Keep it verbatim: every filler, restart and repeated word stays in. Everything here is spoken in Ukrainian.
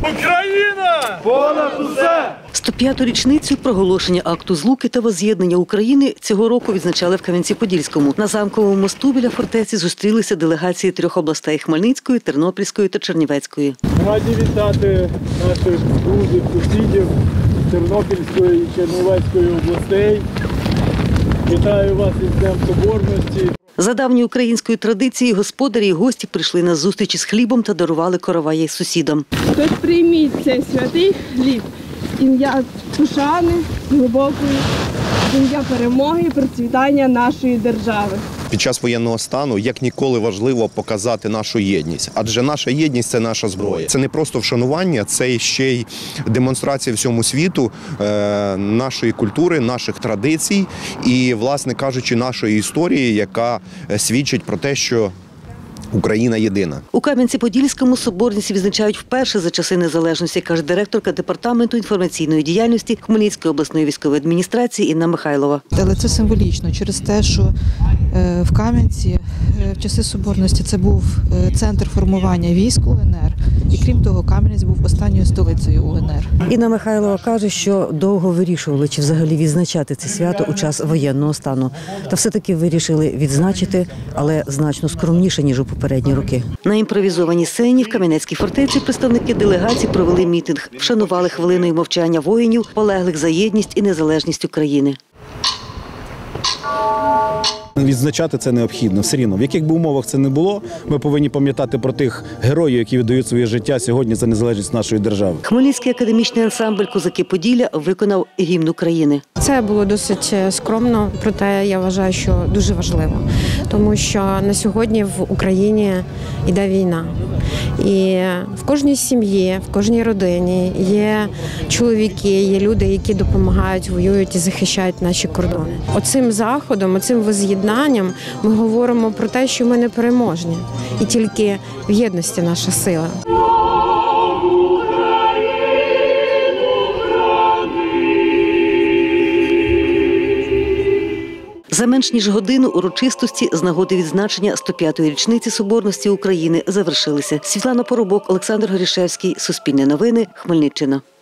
Україна! Понад усе! сто п'яту річницю проголошення акту злуки та возз'єднання України цього року відзначали в Кам'янці-Подільському. На Замковому мосту біля фортеці зустрілися делегації трьох областей – Хмельницької, Тернопільської та Чернівецької. Раді вітати наших друзів, сусідів Тернопільської і Чернівецької областей. Вітаю вас із Днем Соборності. За давньою українською традицією господарі і гості прийшли на зустріч із хлібом та дарували короваї сусідам. Тож прийміть цей святий хліб, ім'я пошани, глибокої, ім'я перемоги і процвітання нашої держави. Під час воєнного стану як ніколи важливо показати нашу єдність, адже наша єдність – це наша зброя. Це не просто вшанування, це ще й демонстрація всьому світу е, нашої культури, наших традицій і, власне кажучи, нашої історії, яка свідчить про те, що Україна єдина. У Кам'янці-Подільському соборність відзначають вперше за часи незалежності, каже директорка департаменту інформаційної діяльності Хмельницької обласної військової адміністрації Інна Михайлова. Але це символічно через те, що в Кам'янці в часи соборності це був центр формування військ УНР. І крім того, Кам'янець був останньою столицею УНР. Інна Михайлова каже, що довго вирішували, чи взагалі відзначати це свято у час воєнного стану. Та все-таки вирішили відзначити, але значно скромніше, ніж у попередні роки. На імпровізованій сцені в Кам'янецькій фортеці представники делегації провели мітинг, вшанували хвилиною мовчання воїнів, полеглих за єдність і незалежність України. Відзначати це необхідно, все рівно. В яких би умовах це не було, ми повинні пам'ятати про тих героїв, які віддають своє життя сьогодні за незалежність нашої держави. Хмельницький академічний ансамбль «Козаки Поділля» виконав гімн України. Це було досить скромно, проте я вважаю, що дуже важливо. Тому що на сьогодні в Україні йде війна. І в кожній сім'ї, в кожній родині є чоловіки, є люди, які допомагають, воюють і захищають наші кордони. Оцим заходом, оцим воз'єднанням ми говоримо про те, що ми не переможні. І тільки в єдності наша сила. За менш ніж годину урочистості з нагоди відзначення сто п'ятої річниці Соборності України завершилися. Світлана Поробок, Олександр Горішевський, Суспільне новини, Хмельниччина.